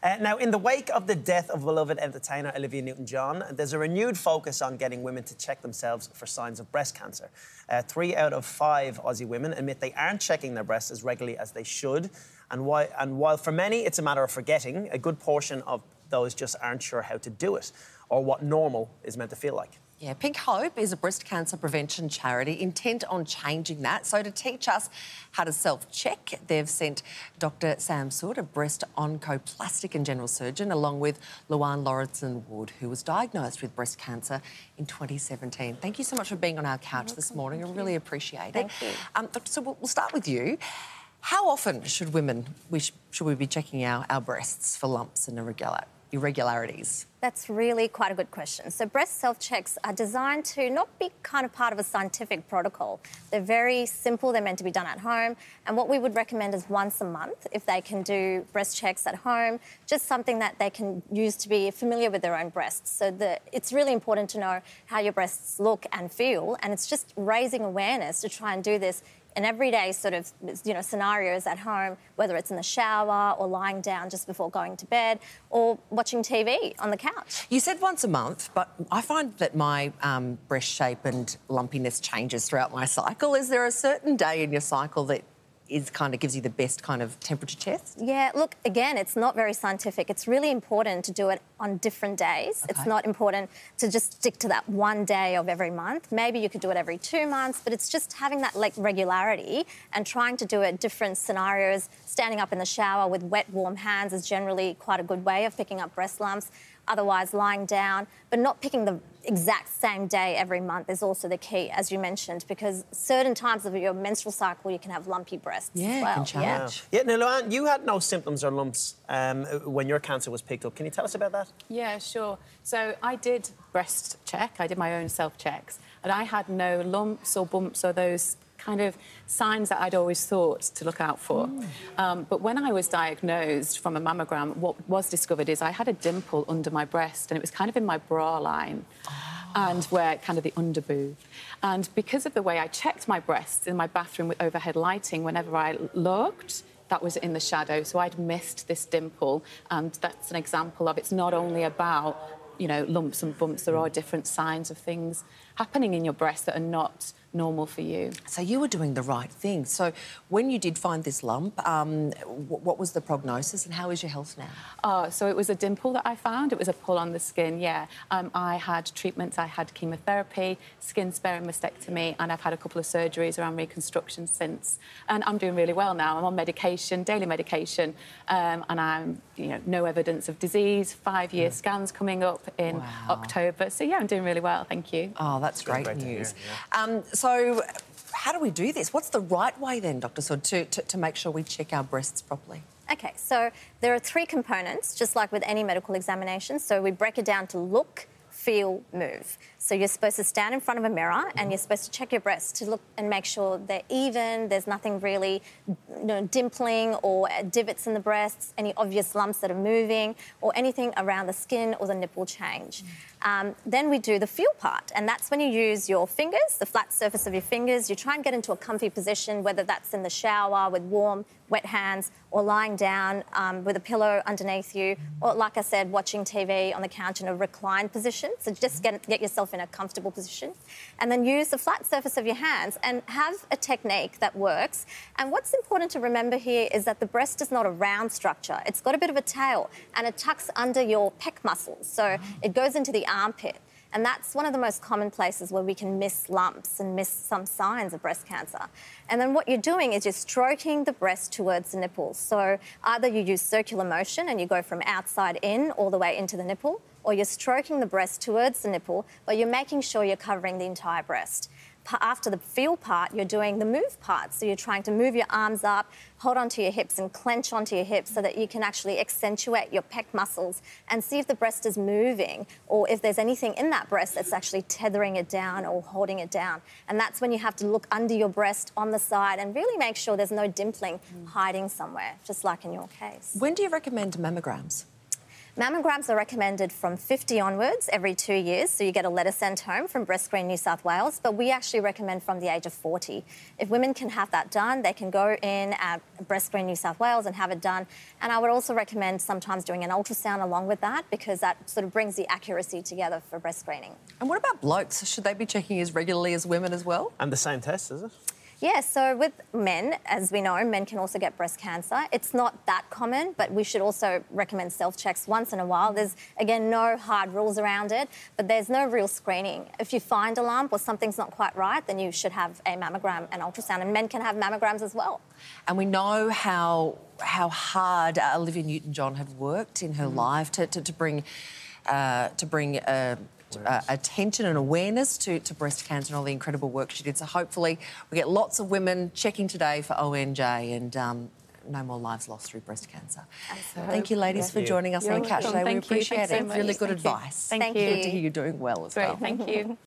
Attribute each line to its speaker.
Speaker 1: Now, in the wake of the death of beloved entertainer Olivia Newton-John, there's a renewed focus on getting women to check themselves for signs of breast cancer. 3 out of 5 Aussie women admit they aren't checking their breasts as regularly as they should. And while for many it's a matter of forgetting, a good portion of those just aren't sure how to do it or what normal is meant to feel like.
Speaker 2: Yeah, Pink Hope is a breast cancer prevention charity intent on changing that. So to teach us how to self-check, they've sent Dr. Samriti Sood, a breast oncoplastic and general surgeon, along with Luan Lawrenson-Wood, who was diagnosed with breast cancer in 2017. Thank you so much for being on our couch this morning. I really appreciate it.
Speaker 3: Thank you.
Speaker 2: Dr. Sood, we'll start with you. How often should we be checking our breasts for lumps and irregularities?
Speaker 3: That's really quite a good question. So breast self-checks are designed to not be kind of part of a scientific protocol. They're very simple. They're meant to be done at home. And what we would recommend is once a month, if they can do breast checks at home, just something that they can use to be familiar with their own breasts. So it's really important to know how your breasts look and feel. And it's just raising awareness to try and do this in everyday sort of, scenarios at home, whether it's in the shower or lying down just before going to bed or watching TV on the couch.
Speaker 2: You said once a month, but I find that my breast shape and lumpiness changes throughout my cycle. Is there a certain day in your cycle that gives you the best kind of temperature test?
Speaker 3: Yeah, look, again, it's not very scientific. It's really important to do it on different days. Okay. It's not important to just stick to that one day of every month. Maybe you could do it every 2 months, but it's just having that regularity and trying to do it different scenarios. Standing up in the shower with wet, warm hands is generally quite a good way of picking up breast lumps. Otherwise, lying down, but not picking the exact same day every month is also the key, as you mentioned, because certain times of your menstrual cycle you can have lumpy breasts as well.
Speaker 2: It can change.
Speaker 1: Yeah, now, Luan, you had no symptoms or lumps when your cancer was picked up. Can you tell us about that?
Speaker 4: Yeah, sure. So I did breast check. I did my own self-checks, and I had no lumps or bumps or those kind of signs that I'd always thought to look out for. But when I was diagnosed from a mammogram, what was discovered is I had a dimple under my breast, and it was kind of in my bra line and where kind of the under boob. And because of the way I checked my breasts in my bathroom with overhead lighting, whenever I looked, that was in the shadow. So I'd missed this dimple, and that's an example of it's not only about, lumps and bumps. There are different signs of things happening in your breast that are not normal for you.
Speaker 2: So you were doing the right thing. So when you did find this lump, what was the prognosis and how is your health now?
Speaker 4: So it was a dimple that I found. It was a pull on the skin, yeah. I had treatments. I had chemotherapy, skin-sparing mastectomy, and I've had a couple of surgeries around reconstruction since. And I'm doing really well now. I'm on medication, daily medication, and I'm, no evidence of disease, 5-year scans coming up in October. So, yeah, I'm doing really well, thank you.
Speaker 2: Oh, that's great news. So how do we do this? What's the right way then, Dr. Sood, to make sure we check our breasts properly?
Speaker 3: OK, so there are 3 components, just like with any medical examination. So we break it down to look, feel, move. So you're supposed to stand in front of a mirror and you're supposed to check your breasts to look and make sure they're even, there's nothing really dimpling or divots in the breasts, any obvious lumps that are moving or anything around the skin or the nipple change. Then we do the feel part, and that's when you use your fingers, the flat surface of your fingers. You try and get into a comfy position, whether that's in the shower with warm, wet hands or lying down with a pillow underneath you, or, like I said, watching TV on the couch in a reclined position. So just get yourself in a comfortable position. And then use the flat surface of your hands and have a technique that works. And what's important to remember here is that the breast is not a round structure. It's got a bit of a tail and it tucks under your pec muscles. So it goes into the armpit. And that's one of the most common places where we can miss lumps and miss some signs of breast cancer. And then what you're doing is you're stroking the breast towards the nipples. So either you use circular motion and you go from outside in all the way into the nipple, or you're stroking the breast towards the nipple, but you're making sure you're covering the entire breast. After the feel part, you're doing the move part. So you're trying to move your arms up, hold onto your hips and clench onto your hips so that you can actually accentuate your pec muscles and see if the breast is moving or if there's anything in that breast that's actually tethering it down or holding it down. And that's when you have to look under your breast on the side and really make sure there's no dimpling hiding somewhere, just like in your case.
Speaker 2: When do you recommend mammograms?
Speaker 3: Mammograms are recommended from 50 onwards every 2 years, so you get a letter sent home from Breast Screen New South Wales, but we actually recommend from the age of 40. If women can have that done, they can go in at Breast Screen New South Wales and have it done. And I would also recommend sometimes doing an ultrasound along with that, because that sort of brings the accuracy together for breast screening.
Speaker 2: And what about blokes? Should they be checking as regularly as women as well?
Speaker 1: And the same test, is it?
Speaker 3: Yeah, so with men, as we know, men can also get breast cancer. It's not that common, but we should also recommend self-checks once in a while. There's, again, no hard rules around it, but there's no real screening. If you find a lump or something's not quite right, then you should have a mammogram and ultrasound, and men can have mammograms as well.
Speaker 2: And we know how hard Olivia Newton-John had worked in her life to bring attention and awareness to breast cancer and all the incredible work she did. So hopefully we get lots of women checking today for ONJ and no more lives lost through breast cancer. Thank you, ladies, for joining us on Catch Today. We appreciate it.
Speaker 4: Thank you so much.
Speaker 2: Really good advice.
Speaker 3: Thank you.
Speaker 2: Good to hear you're doing well as well.
Speaker 4: Great, thank you.